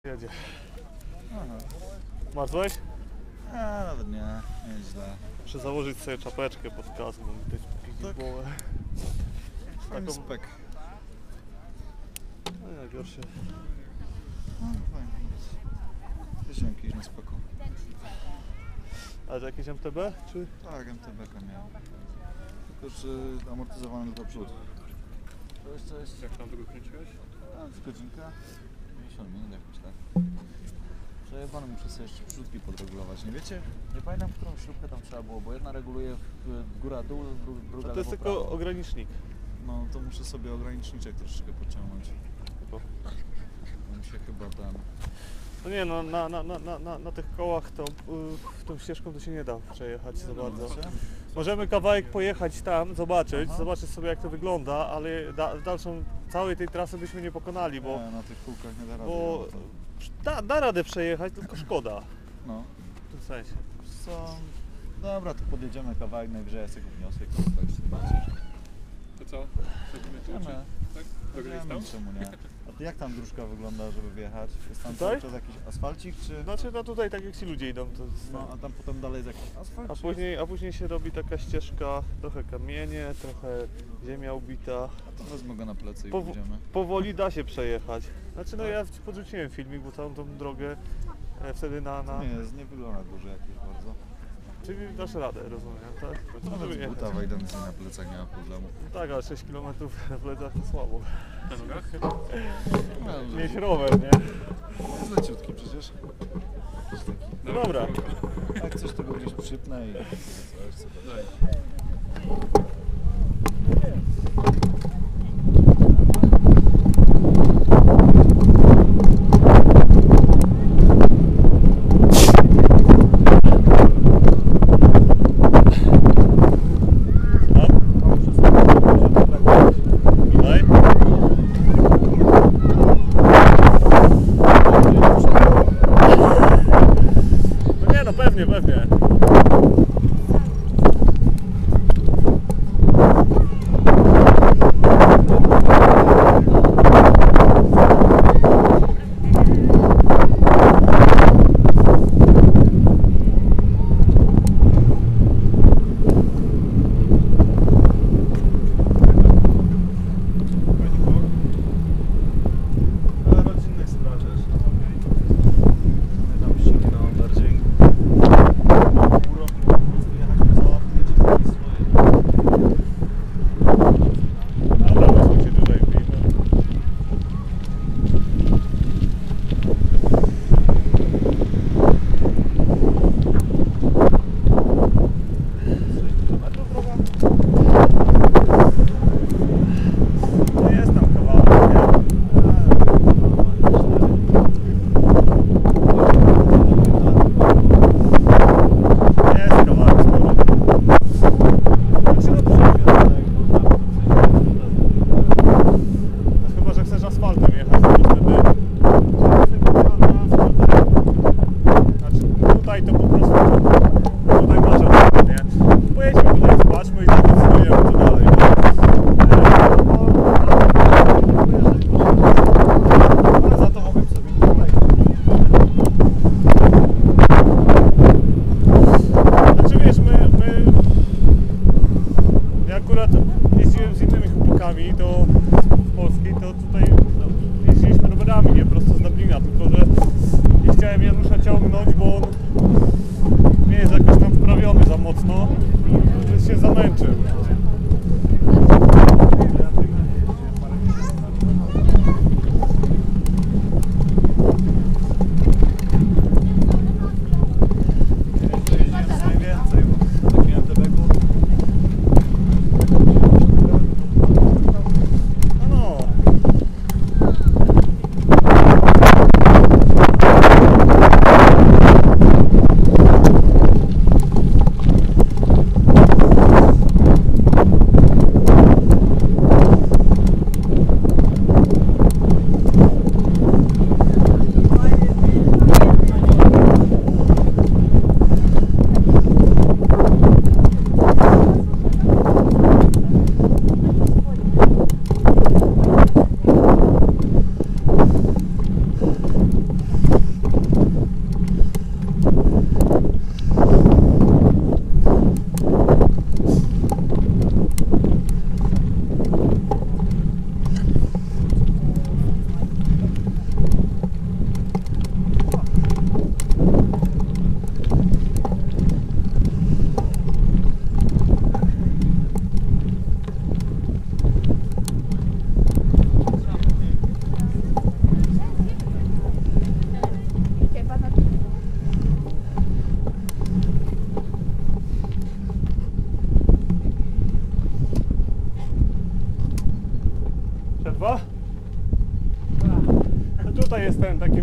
Jedzie. Aha. Marzłeś? Nawet nie źle. Muszę założyć sobie czapeczkę pod kask, bo mi tutaj Tak. głowę. Fajny Taką- spek. No jak gorsze. Fajny. Też jakiś na speku. Ale to jakieś MTB, czy? Tak, MTB-ka miałem. Tylko, że amortyzowany tylko przód. To jest coś... Jak tam tego kręciłeś? Z godzinka. 50 minut jakoś tak. Przejebany, muszę sobie jeszcze przódki podregulować. Nie wiecie? Nie pamiętam, którą śrubkę tam trzeba było, bo jedna reguluje w góra-dół, druga A to jest lewo, tylko prawo. ogranicznik. No to muszę sobie ograniczniczek troszeczkę pociągnąć. Tylko. Mi się chyba ten... No nie, no na tych kołach to tą ścieżką to się nie da przejechać za bardzo. Możemy kawałek pojechać tam, zobaczyć, Aha. zobaczyć sobie jak to wygląda, ale dalszą całej tej trasy byśmy nie pokonali, bo, Nie, na tych kółkach nie da rady. bo da radę przejechać, tylko szkoda No. w tym sensie. Co? Dobra, to podjedziemy kawałek, najwyżej ja sobie go wniosę i kontakt zobaczysz. To co? Zrobimy tu, Wiemy. tak? Dogadaj Wiemy, stał? czemu nie. A ty jak tam dróżka wygląda, żeby wjechać? Jest tam Tutaj? cały czas jakiś asfalcik, czy... Znaczy no tutaj tak jak ci ludzie idą, to jest, No, a tam potem dalej jest jakiś asfalt? a później się robi taka ścieżka, trochę kamienie, trochę ziemia ubita. A to wezmę go na plecy i Powo- pójdziemy. Powoli da się przejechać. Znaczy no ja ci podrzuciłem filmik, bo całą tą drogę wtedy na... Nie wygląda duży jakiś bardzo. Czyli dasz radę, rozumiem, tak? Nawet Żeby z buta jechać. wejdę mi na plecach, nie ma problemu. No tak, ale 6 km na plecach to słabo. Na nogach? Mieć rower, nie? Jest leciutki przecież. Jakiś taki. No dobra. Jak coś tego gdzieś przypnę i... coś sobie. Daj. Tutaj? No nie no, pewnie. Ale rodzinnych strażesz. My tam ścigną bardziej. Urok po prostu jechać po załatwić i swoje. Dobra, weźmy się tutaj wbijmy. No jest tam kawałek, nie? Jest kawałek sporo. Znaczy, no, chyba, że chcesz asfaltem jechać, to wtedy... Znaczy, tutaj to po prostu... Tutaj masz asfalt, nie? Pojedźmy tutaj, zobaczmy i zdecydujemy co dalej. Ale za to mogę sobie tutaj. Znaczy wiesz, ja akurat jeździłem z innymi chłopakami to z Polski, to tutaj no, jeździliśmy rowerami, nie prosto z Dublina, tylko że nie chciałem Janusza ciągnąć, bo on nie jest jakoś tam wprawiony za mocno, że się zamęczył. Jeździłem najwięcej, bo takim MTB-ku. No.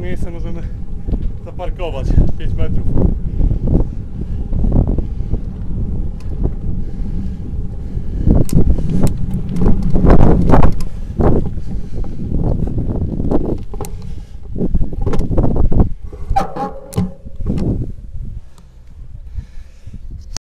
miejsce możemy zaparkować 5 metrów.